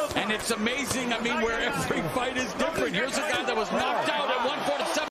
And it's amazing, I mean, where every fight is different. Here's a guy that was knocked out